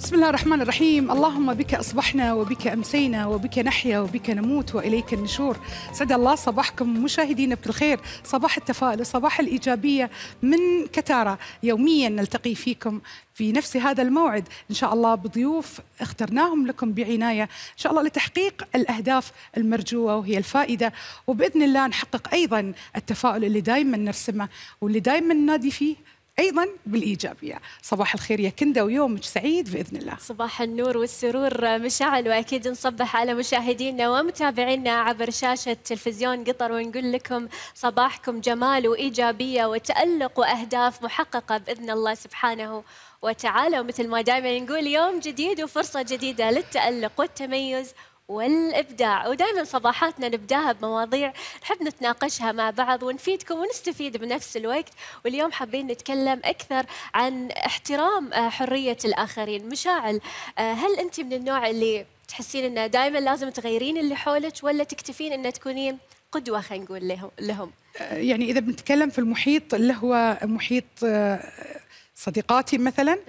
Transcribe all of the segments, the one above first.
بسم الله الرحمن الرحيم. اللهم بك أصبحنا وبك أمسينا وبك نحيا وبك نموت وإليك النشور. سعد الله صباحكم مشاهدينا بكل خير، صباح التفاؤل وصباح الإيجابية من كتارة. يوميا نلتقي فيكم في نفس هذا الموعد إن شاء الله بضيوف اخترناهم لكم بعناية إن شاء الله لتحقيق الأهداف المرجوة وهي الفائدة، وبإذن الله نحقق أيضا التفاؤل اللي دائما نرسمه واللي دائما ننادي فيه أيضاً بالإيجابية. صباح الخير يا كندا ويومك سعيد بإذن الله. صباح النور والسرور مشاعل، وأكيد نصبح على مشاهدينا ومتابعينا عبر شاشة تلفزيون قطر ونقول لكم صباحكم جمال وإيجابية وتألق وأهداف محققة بإذن الله سبحانه وتعالى. ومثل ما دائما نقول يوم جديد وفرصة جديدة للتألق والتميز والإبداع، ودائما صباحاتنا نبداها بمواضيع نحب نتناقشها مع بعض ونفيدكم ونستفيد بنفس الوقت. واليوم حابين نتكلم أكثر عن احترام حرية الآخرين. مشاعل، هل أنت من النوع اللي تحسين أنه دائما لازم تغيرين اللي حولك، ولا تكتفين أن تكونين قدوة خلينا نقول لهم؟ يعني إذا بنتكلم في المحيط اللي هو محيط صديقاتي مثلا،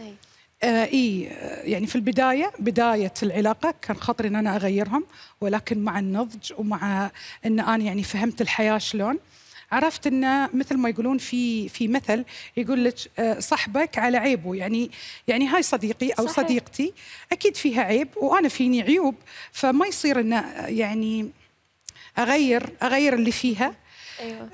يعني في بداية العلاقة كان خاطري أن أنا أغيرهم، ولكن مع النضج ومع أن أنا يعني فهمت الحياة شلون، عرفت أن مثل ما يقولون في مثل يقول لك صاحبك على عيبه. يعني هاي صديقي أو صحيح. صديقتي أكيد فيها عيب وأنا فيني عيوب، فما يصير أن يعني أغير اللي فيها. أيوة.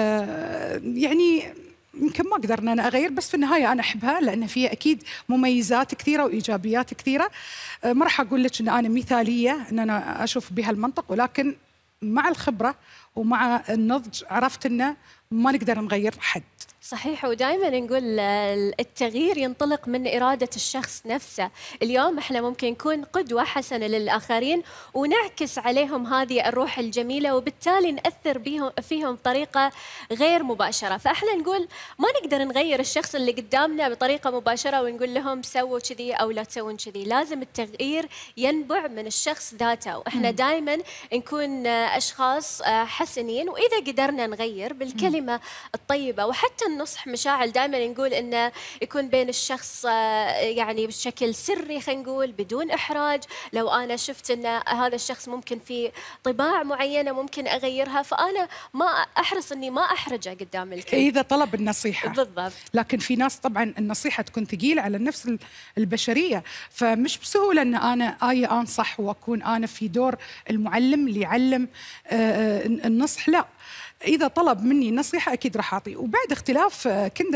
يعني يمكن ما أقدر أن أنا أغير، بس في النهاية أنا أحبها لأن فيها أكيد مميزات كثيرة وإيجابيات كثيرة. ما راح أقول لك أن أنا مثالية أن أنا أشوف بها المنطق، ولكن مع الخبرة ومع النضج عرفت أنه ما نقدر نغير حد. صحيح، ودائما نقول التغيير ينطلق من إرادة الشخص نفسه. اليوم احنا ممكن نكون قدوة حسنة للآخرين ونعكس عليهم هذه الروح الجميلة، وبالتالي نأثر فيهم بطريقة غير مباشرة. فاحنا نقول ما نقدر نغير الشخص اللي قدامنا بطريقة مباشرة ونقول لهم سووا كذي أو لا تسوون كذي. لازم التغيير ينبع من الشخص ذاته، واحنا دائما نكون أشخاص حسنين، وإذا قدرنا نغير بالكلمة الطيبة وحتى النصح. مشاعل دائما نقول انه يكون بين الشخص يعني بشكل سري خلينا نقول بدون احراج. لو انا شفت ان هذا الشخص ممكن في طباع معينه ممكن اغيرها، فانا ما احرص اني ما احرجه قدام الكل اذا طلب النصيحه. بالضبط. لكن في ناس طبعا النصيحه تكون ثقيله على النفس البشريه، فمش بسهوله ان انا انصح واكون انا في دور المعلم اللي يعلم النصح. لا، إذا طلب مني نصيحة أكيد راح أعطيه. وبعد اختلاف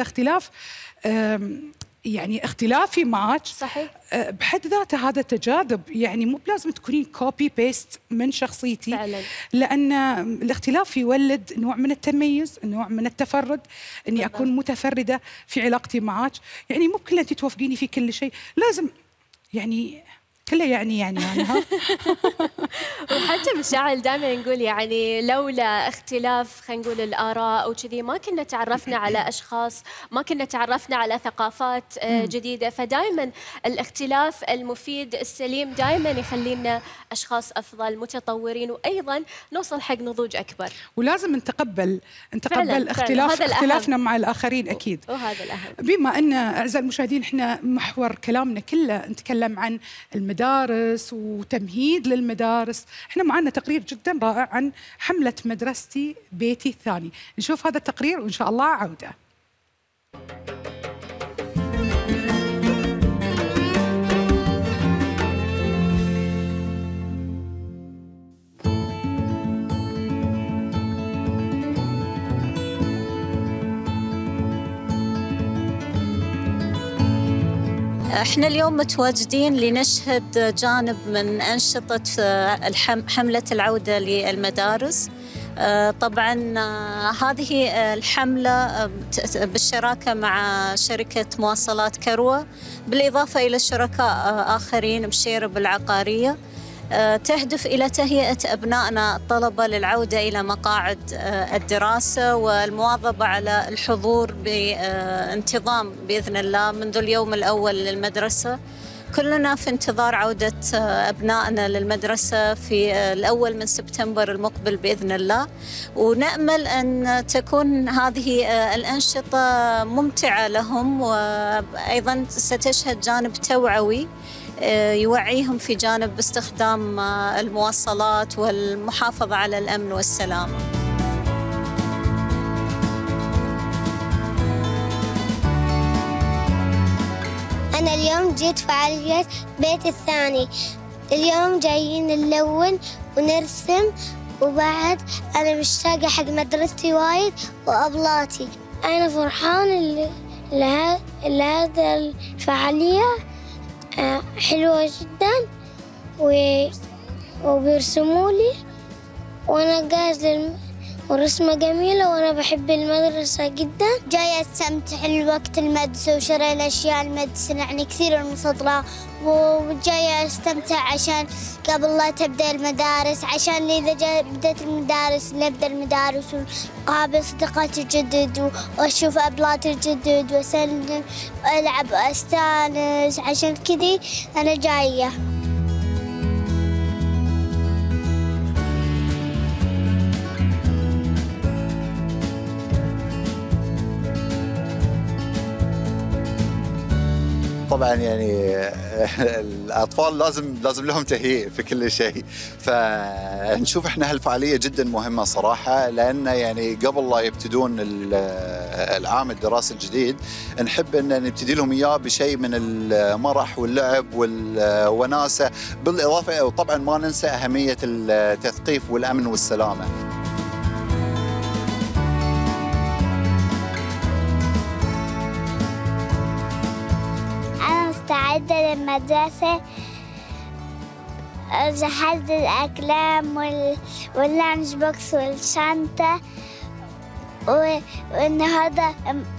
يعني اختلافي معك صحيح بحد ذاته هذا تجاذب. يعني مو بلازم تكونين كوبي بيست من شخصيتي فعلا. لأن الاختلاف يولد نوع من التميز، نوع من التفرد، أني أكون متفردة في علاقتي معك. يعني مو كل أنت توافقيني في كل شيء، لازم يعني كله يعني ها. وحتى مشاعل دائما نقول يعني لولا اختلاف خلينا نقول الآراء أو كذي ما كنا تعرفنا على أشخاص، ما كنا تعرفنا على ثقافات جديدة. فدائما الاختلاف المفيد السليم دائما يخلينا أشخاص أفضل متطورين، وأيضا نوصل حق نضوج أكبر. ولازم نتقبل اختلافنا مع الآخرين أكيد، وهذا الأهم. بما أن أعزائي المشاهدين احنا محور كلامنا كله نتكلم عن المدارس وتمهيد للمدارس، احنا معنا تقرير جدا رائع عن حملة مدرستي بيتي الثاني. نشوف هذا التقرير وإن شاء الله عودة. احنا اليوم متواجدين لنشهد جانب من أنشطة حملة العودة للمدارس. طبعا هذه الحملة بالشراكة مع شركة مواصلات كروة، بالإضافة إلى شركاء آخرين بشيرب العقارية، تهدف إلى تهيئة أبنائنا الطلبة للعودة إلى مقاعد الدراسة والمواظبة على الحضور بانتظام بإذن الله منذ اليوم الأول للمدرسة. كلنا في انتظار عودة أبنائنا للمدرسة في الأول من سبتمبر المقبل بإذن الله، ونأمل أن تكون هذه الأنشطة ممتعة لهم، وأيضا ستشهد جانب توعوي يوعيهم في جانب استخدام المواصلات والمحافظة على الأمن والسلامة. أنا اليوم جيت فعالية بيت الثاني. اليوم جايين نلون ونرسم، وبعد أنا مشتاقة حق مدرستي وايد وأبلاتي. أنا فرحان لهذا الفعالية حلوة جدا، وبيرسموا لي وأنا جاهز ورسمة جميلة، وأنا بحب المدرسة جدا. جاية أستمتع الوقت المدرسة وشراء الأشياء المدرسة، يعني كثير المفضلة، وجاية أستمتع عشان قبل لا تبدأ المدارس، عشان إذا بدأت المدارس نبدأ المدارس وقابل صديقاتي الجدد وأشوف أبلاتي الجدد وأسلم وألعب وأستانس، عشان كذي أنا جاية. طبعا يعني الاطفال لازم لهم تهيئ في كل شيء، فنشوف احنا هالفعاليه جدا مهمه صراحه، لان يعني قبل لا يبتدون العام الدراسي الجديد نحب ان نبتدي لهم اياه بشيء من المرح واللعب والوناسه، بالاضافه وطبعا ما ننسى اهميه التثقيف والامن والسلامه. مستعدة للمدرسة، جهزت الأقلام واللانش بوكس والشنطة، والنهارده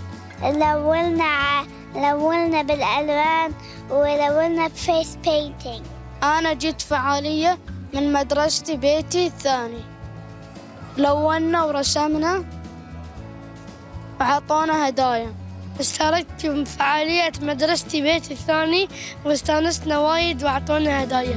لولنا بالألوان ولولنا بفيس بينتينج. أنا جيت فعالية من مدرستي بيتي الثاني، لونا ورسمنا وعطونا هدايا. اشتركت بفعالية مدرستي بيتي الثاني واستانسنا وايد وعطونا هدايا.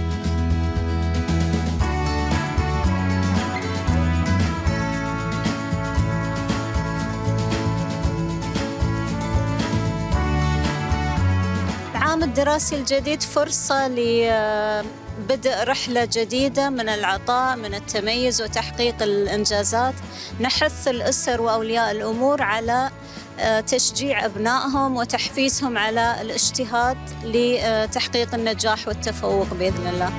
العام الدراسي الجديد فرصة لبدء رحلة جديدة من العطاء، من التميز وتحقيق الإنجازات. نحث الأسر وأولياء الأمور على تشجيع أبنائهم وتحفيزهم على الاجتهاد لتحقيق النجاح والتفوق بإذن الله.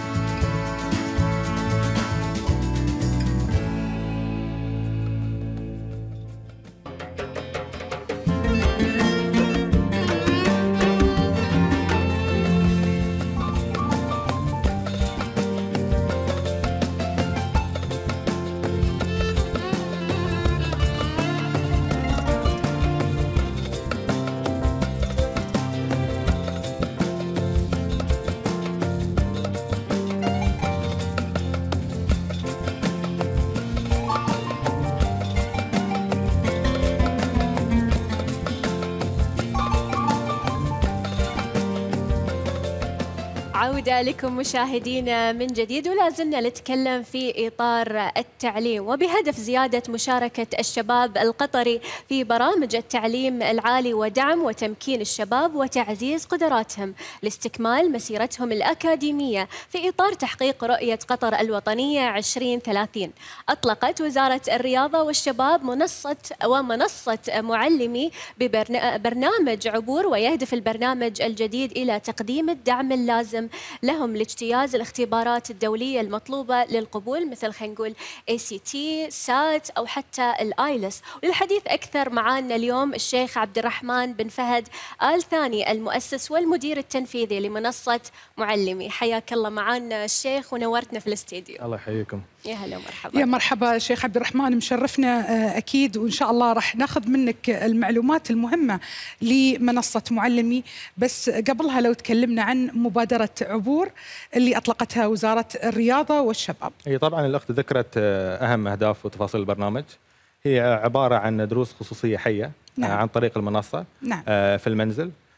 عودة لكم مشاهدينا من جديد، ولا زلنا نتكلم في إطار التعليم وبهدف زيادة مشاركة الشباب القطري في برامج التعليم العالي ودعم وتمكين الشباب وتعزيز قدراتهم لاستكمال مسيرتهم الأكاديمية في إطار تحقيق رؤية قطر الوطنية 2030. أطلقت وزارة الرياضة والشباب منصة معلمي ببرنامج عبور، ويهدف البرنامج الجديد إلى تقديم الدعم اللازم لهم لاجتياز الاختبارات الدولية المطلوبة للقبول، مثل خلينا نقول ACT، SAT أو حتى الآيلس. وللحديث أكثر معانا اليوم الشيخ عبد الرحمن بن فهد آل ثاني، المؤسس والمدير التنفيذي لمنصة معلمي. حياك الله معانا الشيخ ونورتنا في الاستديو. الله يحييكم. يا هلا ومرحبا. يا مرحبا شيخ عبد الرحمن، مشرفنا أكيد، وإن شاء الله راح ناخذ منك المعلومات المهمة لمنصة معلمي. بس قبلها لو تكلمنا عن مبادرة عبور اللي أطلقتها وزارة الرياضة والشباب. هي طبعا الأخت ذكرت أهم أهداف وتفاصيل البرنامج. هي عبارة عن دروس خصوصية حية. نعم. عن طريق المنصة. نعم. في المنزل.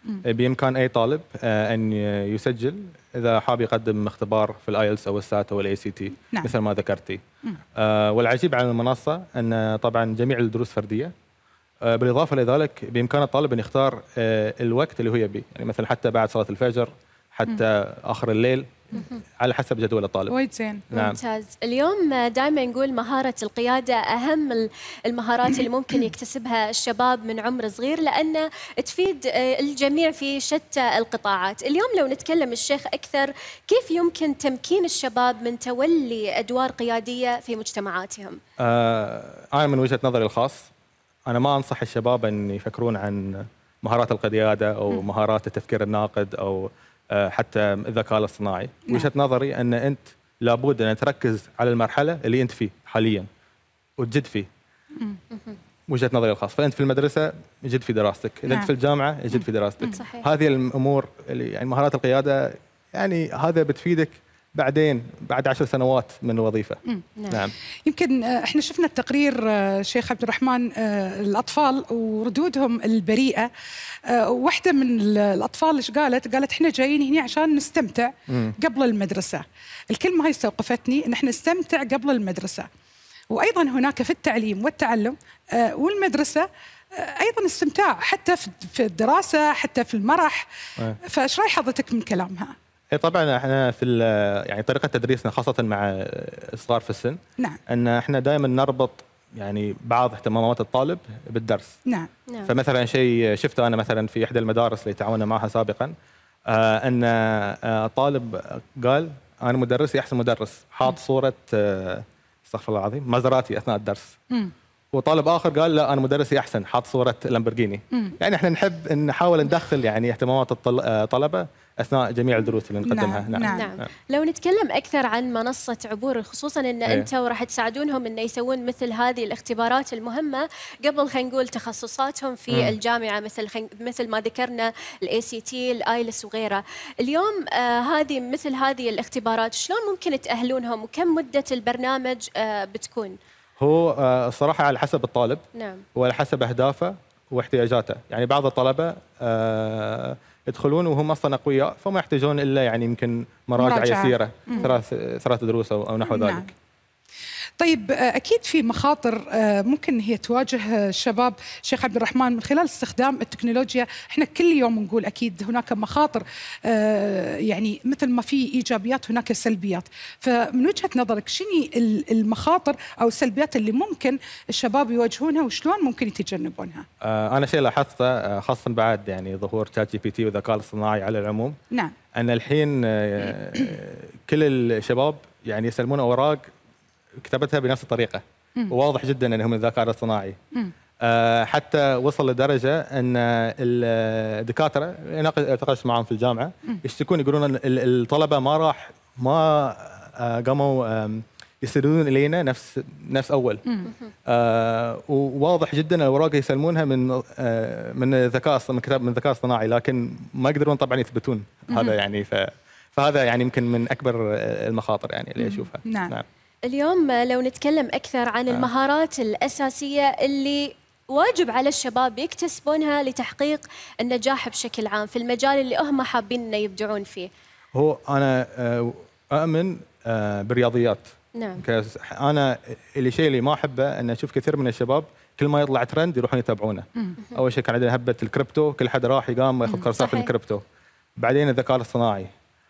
بإمكان أي طالب أن يسجل إذا حاب يقدم اختبار في الآيلتس أو السات أو الأي سي تي مثل ما ذكرتي. والعجيب على المنصة أن طبعا جميع الدروس فردية، بالإضافة لذلك بإمكان الطالب أن يختار الوقت اللي هو يبي، يعني مثلا حتى بعد صلاة الفجر، حتى آخر الليل، على حسب جدول الطالب. وايد زين. نعم. ممتاز. اليوم دائما نقول مهارة القيادة أهم المهارات اللي ممكن يكتسبها الشباب من عمر صغير، لأن تفيد الجميع في شتى القطاعات. اليوم لو نتكلم الشيخ أكثر، كيف يمكن تمكين الشباب من تولي أدوار قيادية في مجتمعاتهم؟ أنا من وجهة نظري الخاص، أنا ما أنصح الشباب أن يفكرون عن مهارات القيادة أو مهارات التفكير الناقد أو حتى الذكاء الاصطناعي. وجهة نظري أن أنت لابد أن تركز على المرحلة اللي أنت فيه حاليا وتجد فيه. وجهة نظري الخاص، فأنت في المدرسة جد في دراستك، إذا أنت في الجامعة جد في دراستك. صحيح. هذه الأمور اللي يعني مهارات القيادة، يعني هذا بتفيدك بعدين بعد 10 سنوات من الوظيفة. نعم. يمكن احنا شفنا التقرير شيخ عبد الرحمن، الأطفال وردودهم البريئة. واحدة من الأطفال ايش قالت احنا جايين هنا عشان نستمتع قبل المدرسة. الكلمة هاي استوقفتني، ان احنا نستمتع قبل المدرسة. وأيضا هناك في التعليم والتعلم والمدرسة أيضا استمتاع، حتى في الدراسة، حتى في المرح. فايش راي حضرتك من كلامها؟ طبعا احنا في يعني طريقه تدريسنا خاصه مع الصغار في السن، نعم، ان احنا دائما نربط يعني بعض اهتمامات الطالب بالدرس. نعم. فمثلا شيء شفته انا مثلا في احدى المدارس اللي تعاوننا معها سابقا، ان طالب قال انا مدرسي احسن مدرس، حاط صوره استغفر الله العظيم مازراتي اثناء الدرس. وطالب اخر قال لا انا مدرسي احسن، حاط صوره لامبورجيني. يعني احنا نحب ان نحاول ندخل يعني اهتمامات الطلبه اثناء جميع الدروس اللي نقدمها. نعم. لو نتكلم اكثر عن منصه عبور، خصوصا ان انتم راح تساعدونهم ان يسوون مثل هذه الاختبارات المهمه قبل خلينا نقول تخصصاتهم في الجامعه، مثل ما ذكرنا الاي سي تي، الايلس وغيرها. اليوم مثل هذه الاختبارات شلون ممكن تاهلونهم، وكم مده البرنامج بتكون؟ هو الصراحه على حسب الطالب. نعم. وعلى حسب اهدافه واحتياجاته. يعني بعض الطلبه يدخلون وهم اصلا اقوياء، فما يحتاجون الا يعني يمكن مراجعه يسيره، ثلاث دروس او نحو ذلك. نعم. طيب أكيد في مخاطر ممكن هي تواجه الشباب شيخ عبد الرحمن من خلال استخدام التكنولوجيا. احنا كل يوم نقول أكيد هناك مخاطر، يعني مثل ما في إيجابيات هناك سلبيات. فمن وجهة نظرك شنو المخاطر أو السلبيات اللي ممكن الشباب يواجهونها وشلون ممكن يتجنبونها؟ أنا شيء لاحظته خاصة بعد يعني ظهور شات جي بي تي والذكاء الاصطناعي على العموم. نعم. أن الحين كل الشباب يعني يسلمون أوراق كتبتها بنفس الطريقة، وواضح جدا أنهم الذكاء الاصطناعي. حتى وصل لدرجة أن الدكاترة ناقشت معهم في الجامعة يشتكون، يقولون أن الطلبة ما قاموا يستندون إلينا نفس أول. وواضح جدا الأوراق يسلمونها من الذكاء اصطناعي، لكن ما يقدرون طبعا يثبتون هذا. يعني فهذا يعني يمكن من أكبر المخاطر يعني اللي أشوفها. نعم. اليوم لو نتكلم أكثر عن المهارات الأساسية اللي واجب على الشباب يكتسبونها لتحقيق النجاح بشكل عام في المجال اللي هم حابين أن يبدعون فيه. هو أنا أؤمن بالرياضيات. نعم. أنا الشيء اللي ما أحبه أن أشوف كثير من الشباب كل ما يطلع ترند يروحون يتابعونه. أول شيء كان عندنا هبة الكريبتو، كل حد راح يقام ياخذ كورسات في الكريبتو. بعدين الذكاء الاصطناعي.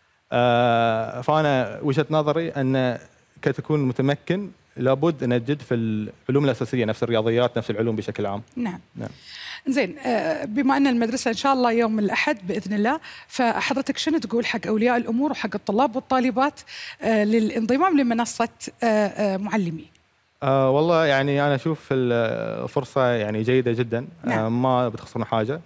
فأنا وجهة نظري أن كي تكون متمكن لابد أن تجد في العلوم الأساسية نفس الرياضيات، نفس العلوم بشكل عام. نعم. زين، بما أن المدرسة إن شاء الله يوم الأحد بإذن الله، فحضرتك شنو تقول حق أولياء الأمور وحق الطلاب والطالبات للانضمام لمنصة معلمي؟ والله يعني أنا أشوف الفرصة يعني جيدة جدا. نعم. ما بتخسرون حاجة.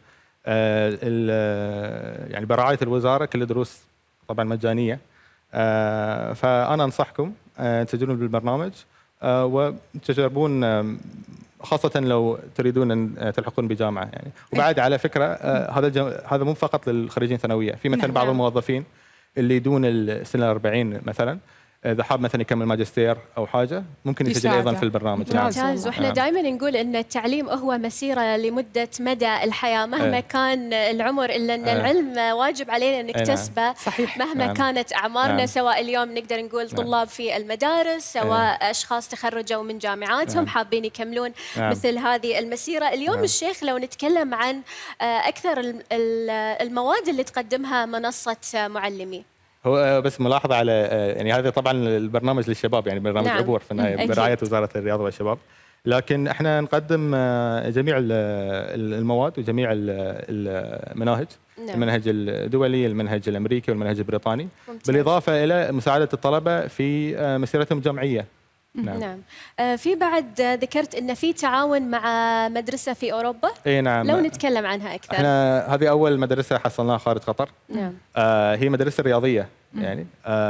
يعني برعاية الوزارة كل الدروس طبعا مجانية. فأنا أنصحكم تسجلون بالبرنامج وتجربون، خاصة لو تريدون أن تلحقون بجامعة يعني. وبعد على فكرة هذا مو فقط للخريجين ثانوية، في مثلا بعض الموظفين اللي دون السنة 40 مثلا اذا حاب مثلا يكمل ماجستير او حاجه ممكن يسجل يساعده. ايضا في البرنامج. ممتاز. واحنا دائما نقول ان التعليم هو مسيره لمده مدى الحياه مهما كان العمر، الا ان العلم واجب علينا نكتسبه. صحيح. مهما كانت اعمارنا، سواء اليوم نقدر نقول طلاب في المدارس، سواء اشخاص تخرجوا من جامعاتهم حابين يكملون مثل هذه المسيره. اليوم الشيخ لو نتكلم عن اكثر المواد اللي تقدمها منصه معلمي. هو بس ملاحظه على يعني هذا طبعا البرنامج للشباب، يعني برنامج عبور في النهايه برعايه وزاره الرياضه والشباب، لكن احنا نقدم جميع المواد وجميع المناهج. المنهج الدولي، المنهج الامريكي والمنهج البريطاني، بالاضافه الى مساعده الطلبه في مسيرتهم الجامعيه. نعم. في بعد ذكرت ان في تعاون مع مدرسه في اوروبا. اي نعم. لو نتكلم عنها اكثر. احنا هذه اول مدرسه حصلناها خارج قطر. نعم. هي مدرسه رياضيه يعني.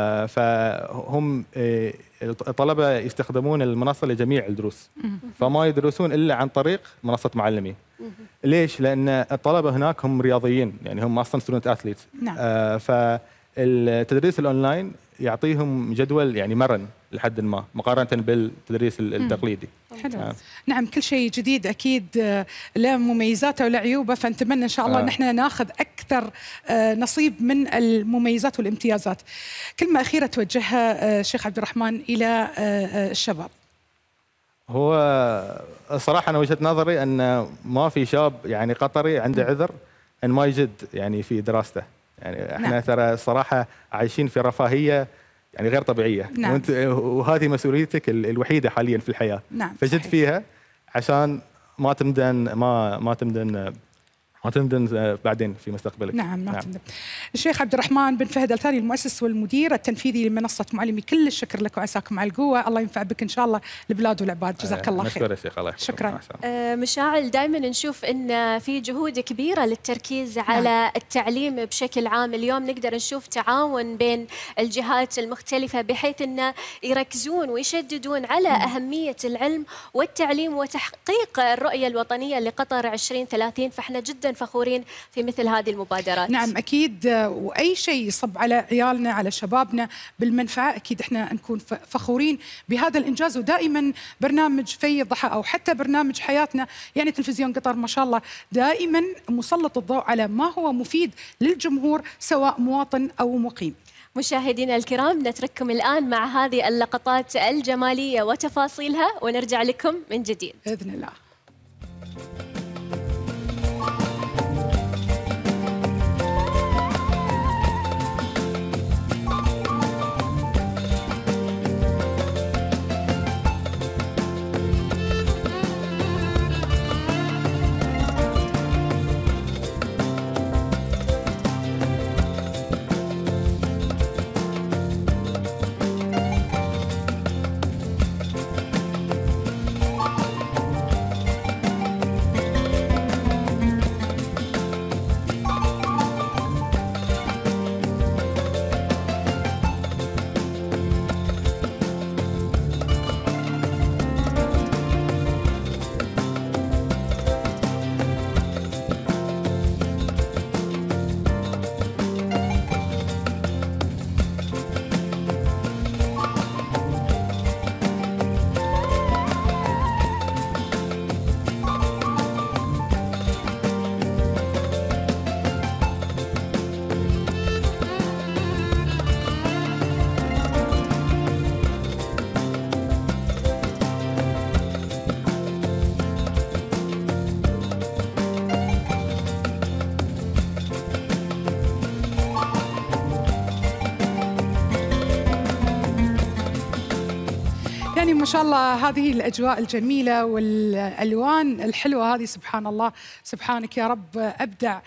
فهم الطلبه يستخدمون المنصه لجميع الدروس، فما يدرسون الا عن طريق منصه معلمي. ليش؟ لان الطلبه هناك هم رياضيين، يعني هم اصلا ستودنت اثليتس. نعم. فالتدريس الاونلاين يعطيهم جدول يعني مرن لحد ما مقارنه بالتدريس التقليدي. حلو. نعم، كل شيء جديد اكيد له مميزاته وله عيوبه، فنتمنى ان شاء الله ان احنا ناخذ اكثر نصيب من المميزات والامتيازات. كلمه اخيره توجهها شيخ عبد الرحمن الى الشباب. هو الصراحه انا وجهه نظري ان ما في شاب يعني قطري عنده عذر ان ما يجد يعني في دراسته. يعني احنا ترى الصراحه عايشين في رفاهيه يعني غير طبيعيه. نعم. وهذه مسؤوليتك الوحيده حاليا في الحياه. نعم. فجد صحيح. فيها عشان ما تندن بعدين في مستقبلك. نعم. تندم. الشيخ عبد الرحمن بن فهد الثاني، المؤسس والمدير التنفيذي لمنصه معلمي، كل الشكر لك وعساكم على القوه. الله ينفع بك ان شاء الله البلاد والعباد. جزاك الله خير. مشكور يا شيخ. الله يحفظك. شكرا. مشاعل، دائما نشوف ان في جهود كبيره للتركيز على التعليم بشكل عام. اليوم نقدر نشوف تعاون بين الجهات المختلفه بحيث انه يركزون ويشددون على اهميه العلم والتعليم وتحقيق الرؤيه الوطنيه لقطر 2030. فاحنا جدا فخورين في مثل هذه المبادرات. نعم اكيد، واي شيء يصب على عيالنا على شبابنا بالمنفعه اكيد احنا نكون فخورين بهذا الانجاز. ودائما برنامج في الضحى او حتى برنامج حياتنا، يعني تلفزيون قطر ما شاء الله دائما مسلط الضوء على ما هو مفيد للجمهور سواء مواطن او مقيم. مشاهدينا الكرام، نترككم الان مع هذه اللقطات الجماليه وتفاصيلها ونرجع لكم من جديد باذن الله. يعني ما شاء الله هذه الأجواء الجميلة والألوان الحلوة هذه، سبحان الله سبحانك يا رب، أبدع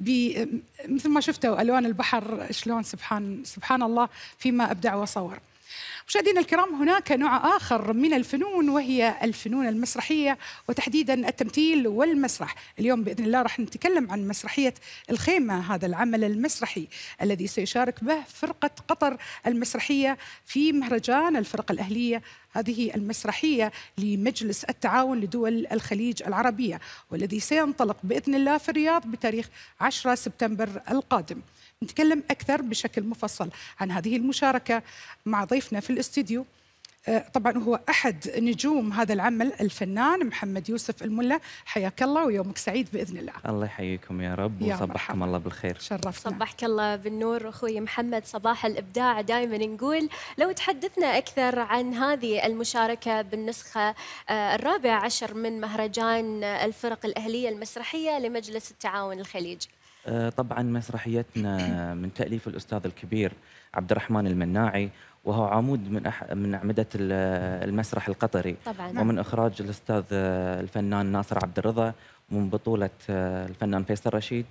مثل ما شفتوا ألوان البحر شلون، سبحان الله فيما أبدع وصور. مشاهدينا الكرام، هناك نوع آخر من الفنون وهي الفنون المسرحية وتحديدا التمثيل والمسرح. اليوم بإذن الله راح نتكلم عن مسرحية الخيمة، هذا العمل المسرحي الذي سيشارك به فرقة قطر المسرحية في مهرجان الفرق الأهلية، هذه المسرحية لمجلس التعاون لدول الخليج العربية، والذي سينطلق بإذن الله في الرياض بتاريخ 10 سبتمبر القادم. نتكلم أكثر بشكل مفصل عن هذه المشاركة مع ضيفنا في الاستديو. طبعا هو أحد نجوم هذا العمل الفنان محمد يوسف الملا. حياك الله ويومك سعيد بإذن الله. الله يحييكم يا رب وصبحكم الله بالخير. شرفتنا. صبحك الله بالنور أخوي محمد، صباح الإبداع. دائما نقول لو تحدثنا أكثر عن هذه المشاركة بالنسخة 14 من مهرجان الفرق الأهلية المسرحية لمجلس التعاون الخليجي. طبعا مسرحيتنا من تأليف الأستاذ الكبير عبد الرحمن المناعي، وهو عمود من أعمدة المسرح القطري طبعا. ومن إخراج الأستاذ الفنان ناصر عبد الرضا، ومن بطولة الفنان فيصل رشيد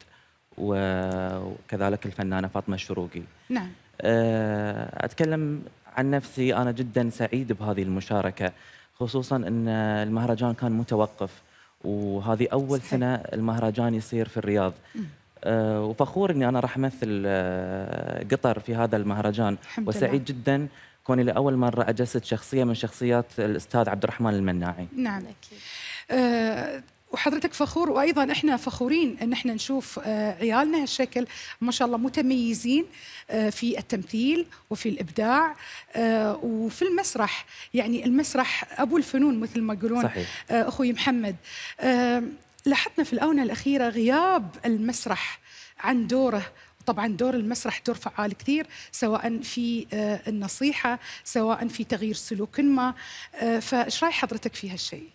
وكذلك الفنانة فاطمة الشروقي. نعم. أتكلم عن نفسي، أنا جدا سعيد بهذه المشاركة، خصوصا أن المهرجان كان متوقف، وهذه أول صحيح. سنة المهرجان يصير في الرياض. وفخور اني انا راح امثل قطر في هذا المهرجان، وسعيد جدا كوني لاول مره اجسد شخصيه من شخصيات الاستاذ عبد الرحمن المناعي. نعم أكيد. وحضرتك فخور، وايضا احنا فخورين ان احنا نشوف عيالنا هالشكل ما شاء الله متميزين في التمثيل وفي الابداع وفي المسرح. يعني المسرح ابو الفنون مثل ما يقولون. صحيح. اخوي محمد، لاحظنا في الآونة الأخيرة غياب المسرح عن دوره. طبعا دور المسرح دور فعال كثير، سواء في النصيحة سواء في تغيير سلوك ما. فايش راي حضرتك في هالشيء؟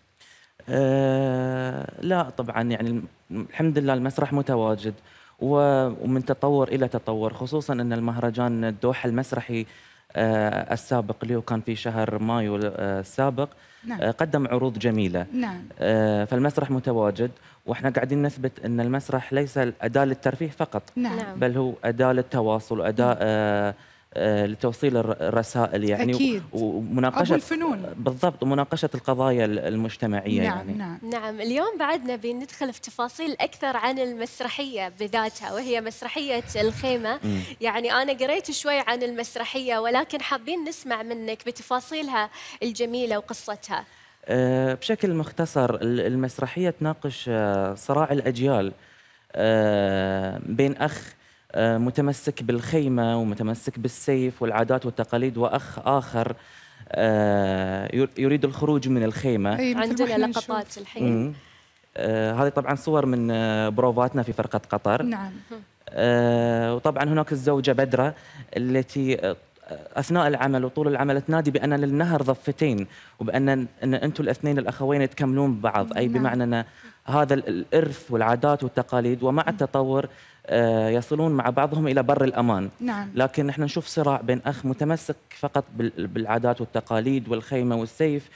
لا طبعا يعني الحمد لله المسرح متواجد ومن تطور إلى تطور، خصوصا أن المهرجان الدوحة المسرحي السابق اللي هو كان في شهر مايو السابق. نعم. قدم عروض جميلة. نعم. فالمسرح متواجد، واحنا قاعدين نثبت ان المسرح ليس أداة للترفيه فقط. نعم. بل هو أداة للتواصل وأداة لتوصيل الرسائل يعني. أكيد. ومناقشة أبو الفنون بالضبط، ومناقشة القضايا المجتمعية. نعم. يعني نعم. اليوم بعدنا بندخل في تفاصيل أكثر عن المسرحية بذاتها، وهي مسرحية الخيمة. يعني أنا قريت شوي عن المسرحية، ولكن حابين نسمع منك بتفاصيلها الجميلة وقصتها. بشكل مختصر، المسرحية تناقش صراع الأجيال بين أخ متمسك بالخيمة ومتمسك بالسيف والعادات والتقاليد، وأخ آخر يريد الخروج من الخيمة. عندنا لقطات الحين. هذه طبعا صور من بروفاتنا في فرقة قطر. نعم. وطبعا هناك الزوجة بدرة التي أثناء العمل وطول العمل تنادي بأن للنهر ضفتين، وبأن أنتم الاثنين الأخوين تكملون بعض. أي بمعنى أن هذا الإرث والعادات والتقاليد ومع التطور يصلون مع بعضهم إلى بر الأمان. نعم. لكن نحن نشوف صراع بين أخ متمسك فقط بالعادات والتقاليد والخيمة والسيف،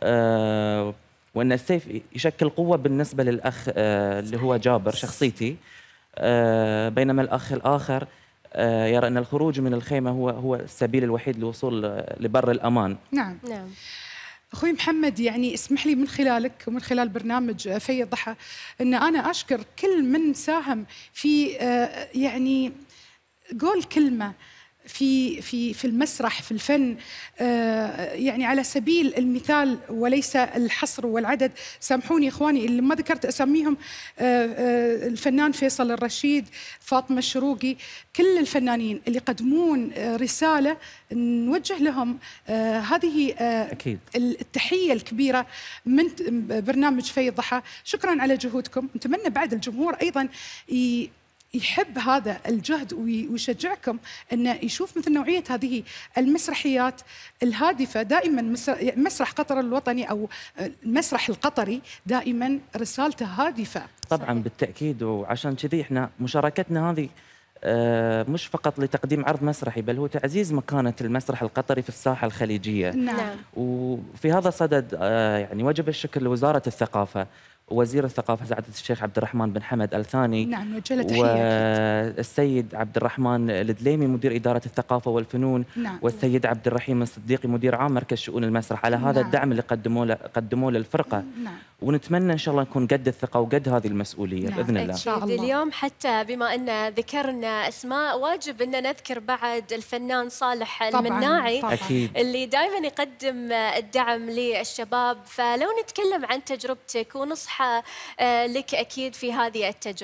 وأن السيف يشكل قوة بالنسبة للأخ اللي هو جابر شخصيتي، بينما الأخ الآخر يرى أن الخروج من الخيمة هو السبيل الوحيد للوصول لبر الأمان. نعم. نعم. أخوي محمد، يعني اسمح لي من خلالك ومن خلال برنامج في الضحى أن أنا أشكر كل من ساهم في يعني قول كلمة في المسرح في الفن. يعني على سبيل المثال وليس الحصر والعدد، سامحوني إخواني اللي ما ذكرت أسميهم، الفنان فيصل الرشيد، فاطمة الشروقي، كل الفنانين اللي يقدمون رسالة نوجه لهم هذه أكيد التحية الكبيرة من برنامج في الضحى. شكرا على جهودكم. نتمنى بعد الجمهور أيضا يحب هذا الجهد ويشجعكم أن يشوف مثل نوعية هذه المسرحيات الهادفة. دائما مسرح قطر الوطني أو المسرح القطري دائما رسالته هادفة. طبعا بالتأكيد، وعشان كذي احنا مشاركتنا هذه مش فقط لتقديم عرض مسرحي، بل هو تعزيز مكانة المسرح القطري في الساحة الخليجية. نعم. وفي هذا الصدد يعني وجب الشكر لوزارة الثقافة وزير الثقافة سعادة الشيخ عبد الرحمن بن حمد الثاني. نعم، نوجه له تحية. والسيد عبد الرحمن الدليمي مدير إدارة الثقافة والفنون. نعم. والسيد عبد الرحيم الصديقي مدير عام مركز شؤون المسرح على هذا الدعم اللي قدموه للفرقة. نعم. ونتمنى إن شاء الله نكون قد الثقة وقد هذه المسؤولية. نعم. بإذن الله. إن شاء الله. اليوم حتى بما أن ذكرنا أسماء، واجب أن نذكر بعد الفنان صالح المناعي. طبعاً. أكيد. اللي دائما يقدم الدعم للشباب. فلو نتكلم عن تجربتك ونصحى لك أكيد في هذه التجربة.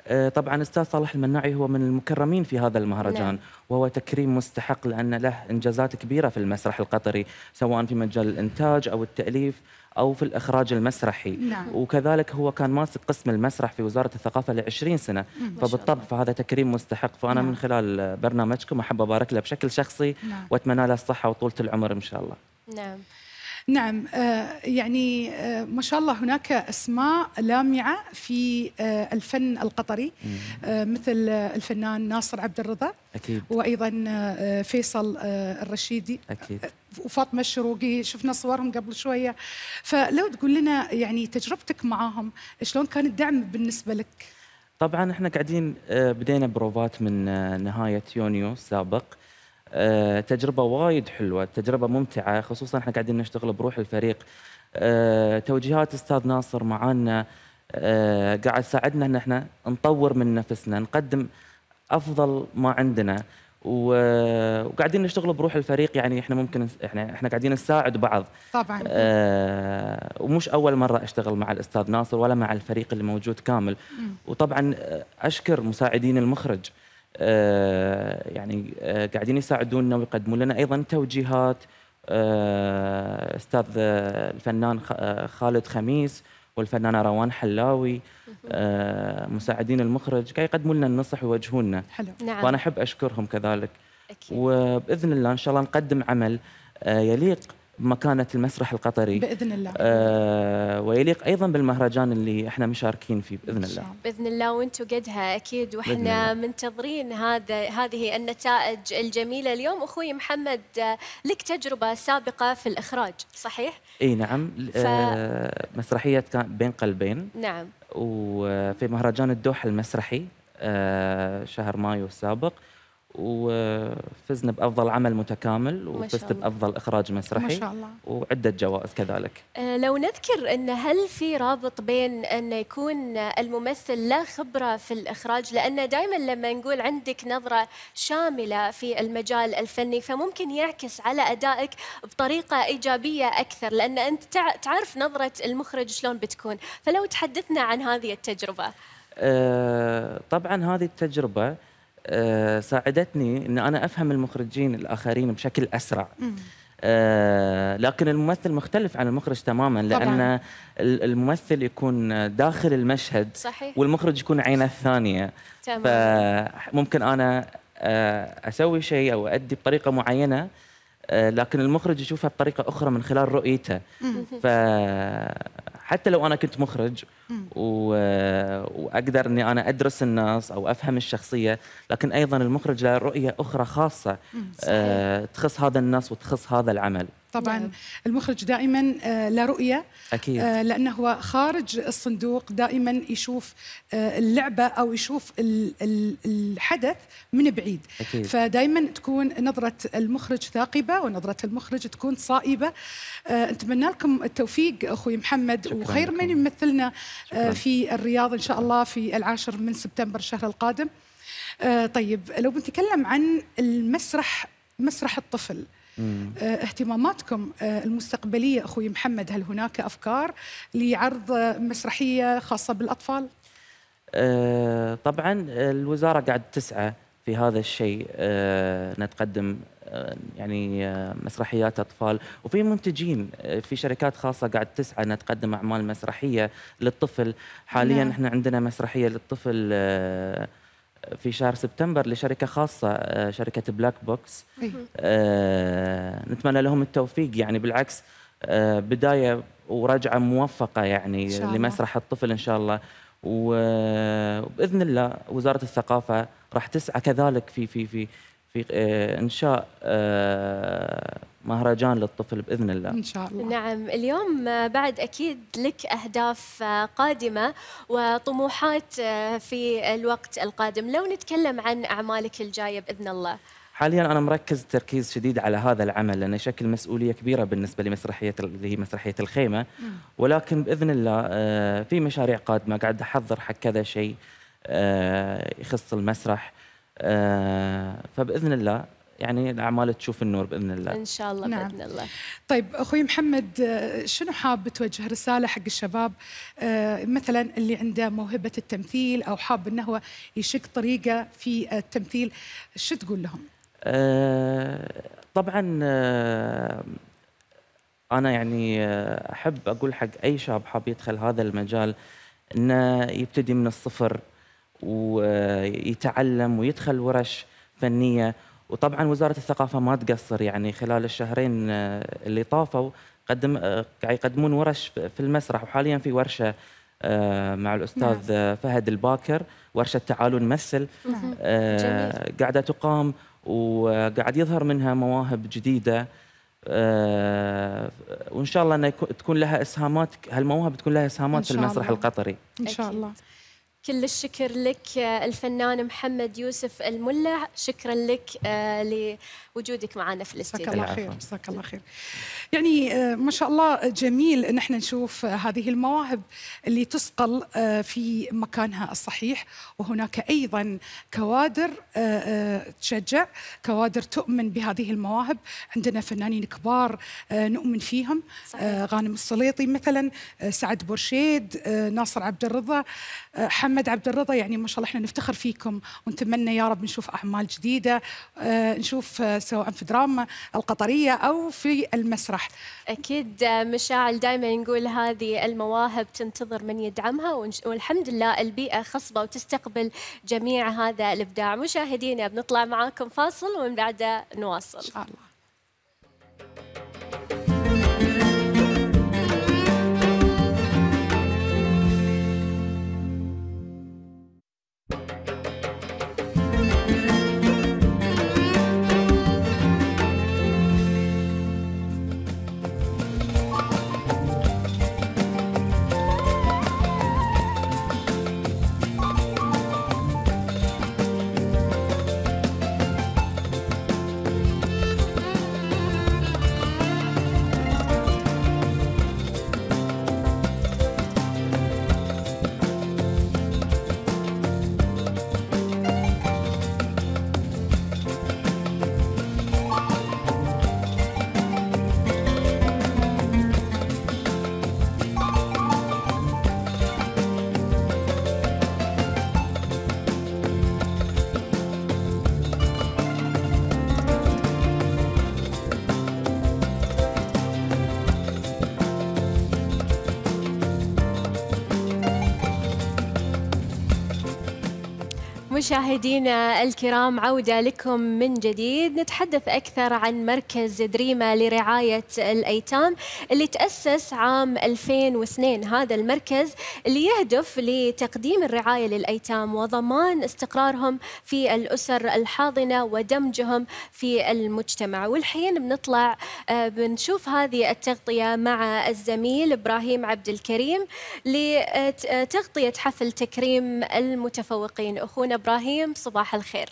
طبعا أستاذ صالح المناعي هو من المكرمين في هذا المهرجان. نعم. وهو تكريم مستحق لأن له إنجازات كبيرة في المسرح القطري، سواء في مجال الإنتاج أو التأليف أو في الإخراج المسرحي. نعم. وكذلك هو كان ماسك قسم المسرح في وزارة الثقافة ل20 سنة. فبالطبع فهذا تكريم مستحق. فأنا نعم. من خلال برنامجكم أحب أبارك له بشكل شخصي. نعم. وأتمنى له الصحة وطولة العمر إن شاء الله. نعم. نعم. يعني ما شاء الله هناك أسماء لامعة في الفن القطري، مثل الفنان ناصر عبد الرضا، أكيد. وأيضا فيصل الرشيدي، أكيد. وفاطمة الشروقي، شفنا صورهم قبل شوية. فلو تقول لنا يعني تجربتك معاهم شلون كان الدعم بالنسبة لك؟ طبعا احنا قاعدين بدينا بروفات من نهاية يونيو السابق. تجربة وايد حلوة، تجربة ممتعة، خصوصا احنا قاعدين نشتغل بروح الفريق. توجيهات أستاذ ناصر معانا قاعد تساعدنا ان احنا نطور من نفسنا، نقدم أفضل ما عندنا، وقاعدين نشتغل بروح الفريق. يعني احنا ممكن احنا قاعدين نساعد بعض طبعا. ومش أول مرة أشتغل مع الأستاذ ناصر ولا مع الفريق اللي موجود كامل. وطبعا أشكر مساعدين المخرج، يعني قاعدين يساعدونا ويقدمون لنا أيضا توجيهات. أستاذ الفنان خالد خميس والفنانة روان حلاوي، مساعدين المخرج قاعد يقدمون لنا النصح ويوجهونا. حلو. نعم. وأنا أحب أشكرهم كذلك. أكيد. وبإذن الله إن شاء الله نقدم عمل يليق بمكانة المسرح القطري بإذن الله. ويليق أيضا بالمهرجان اللي احنا مشاركين فيه بإذن الله. بإذن الله وانتم قدها أكيد، وإحنا منتظرين هذه النتائج الجميلة. اليوم أخوي محمد لك تجربة سابقة في الإخراج صحيح؟ اي نعم. مسرحية كان بين قلبين. نعم. وفي مهرجان الدوحة المسرحي شهر مايو السابق، وفزنا بأفضل عمل متكامل، وفزت بأفضل إخراج مسرحي. ما شاء الله. وعدة جوائز كذلك. لو نذكر أن هل في رابط بين أن يكون الممثل له خبرة في الإخراج، لأن دائما لما نقول عندك نظرة شاملة في المجال الفني فممكن يعكس على أدائك بطريقة إيجابية أكثر، لأن أنت تعرف نظرة المخرج شلون بتكون. فلو تحدثنا عن هذه التجربة. طبعا هذه التجربة ساعدتني أن أنا أفهم المخرجين الآخرين بشكل أسرع. لكن الممثل مختلف عن المخرج تماما، لأن الممثل يكون داخل المشهد. صحيح. والمخرج يكون عينه الثانية. تمام. فممكن أنا أسوي شيء أو أدي بطريقة معينة، لكن المخرج يشوفها بطريقة أخرى من خلال رؤيته. فحتى لو أنا كنت مخرج وأقدر أني أنا أدرس الناس أو أفهم الشخصية، لكن أيضا المخرج له رؤية أخرى خاصة تخص هذا الناس وتخص هذا العمل. طبعا. نعم. المخرج دائما له رؤية. أكيد. لأنه هو خارج الصندوق، دائما يشوف اللعبة أو يشوف الحدث من بعيد. أكيد. فدائما تكون نظرة المخرج ثاقبة ونظرة المخرج تكون صائبة. نتمنى لكم التوفيق أخوي محمد، وخير من يمثلنا في الرياض إن شاء الله في 10 من سبتمبر الشهر القادم. طيب لو بنتكلم عن المسرح، مسرح الطفل، اهتماماتكم المستقبلية أخوي محمد، هل هناك أفكار لعرض مسرحية خاصة بالأطفال؟ طبعا الوزارة قاعد تسعى في هذا الشيء، نتقدم يعني مسرحيات أطفال، وفي منتجين في شركات خاصة قاعد تسعى أن تقدم أعمال مسرحية للطفل. حاليا احنا عندنا مسرحية للطفل في شهر سبتمبر لشركة خاصة، شركة بلاك بوكس. نتمنى لهم التوفيق، يعني بالعكس بداية ورجعة موفقة يعني لمسرح الطفل إن شاء الله. وبإذن الله وزارة الثقافة راح تسعى كذلك في إنشاء مهرجان للطفل بإذن الله إن شاء الله. نعم. اليوم بعد أكيد لك أهداف قادمة وطموحات في الوقت القادم. لو نتكلم عن أعمالك الجاية بإذن الله. حاليا أنا مركز تركيز شديد على هذا العمل، لأنه يشكل مسؤولية كبيرة بالنسبة لمسرحية اللي هي مسرحية الخيمة. ولكن بإذن الله في مشاريع قادمة قاعد أحضر حق كذا شيء يخص المسرح. فبإذن الله يعني الأعمال تشوف النور بإذن الله. إن شاء الله. نعم. بإذن الله. طيب أخوي محمد، شنو حاب توجه رسالة حق الشباب مثلا اللي عنده موهبة التمثيل أو حاب أنه هو يشق طريقة في التمثيل، شو تقول لهم؟ طبعا أنا يعني أحب أقول حق أي شاب حاب يدخل هذا المجال إنه يبتدي من الصفر ويتعلم ويدخل ورش فنية. وطبعا وزارة الثقافة ما تقصر، يعني خلال الشهرين اللي طافوا قاعد يقدمون ورش في المسرح، وحاليا في ورشة مع الأستاذ فهد الباكر، ورشة تعالوا نمثل قاعدة تقام، وقاعد يظهر منها مواهب جديدة، وإن شاء الله أن تكون لها إسهامات، هالمواهب تكون لها إسهامات في المسرح القطري إن شاء الله. كل الشكر لك الفنان محمد يوسف الملا، شكرا لك لوجودك معنا في الاستديو. جزاك الله خير. جزاك الله خير. يعني ما شاء الله جميل ان احنا نشوف هذه المواهب اللي تصقل في مكانها الصحيح، وهناك ايضا كوادر تشجع، كوادر تؤمن بهذه المواهب. عندنا فنانين كبار نؤمن فيهم، غانم السليطي مثلا، سعد بورشيد، ناصر عبد الرضا، محمد عبد الرضا. يعني ما شاء الله احنا نفتخر فيكم ونتمنى يا رب نشوف اعمال جديده، نشوف سواء في دراما القطريه او في المسرح. اكيد مشاعل دائما نقول هذه المواهب تنتظر من يدعمها، والحمد لله البيئه خصبه وتستقبل جميع هذا الابداع. مشاهدينا بنطلع معاكم فاصل ومن بعده نواصل ان شاء الله. مشاهدينا الكرام، عودة لكم من جديد. نتحدث أكثر عن مركز دريمة لرعاية الأيتام اللي تأسس عام 2002. هذا المركز اللي يهدف لتقديم الرعاية للأيتام وضمان استقرارهم في الأسر الحاضنة ودمجهم في المجتمع. والحين بنطلع بنشوف هذه التغطية مع الزميل إبراهيم عبد الكريم لتغطية حفل تكريم المتفوقين. أخونا إبراهيم، صباح الخير.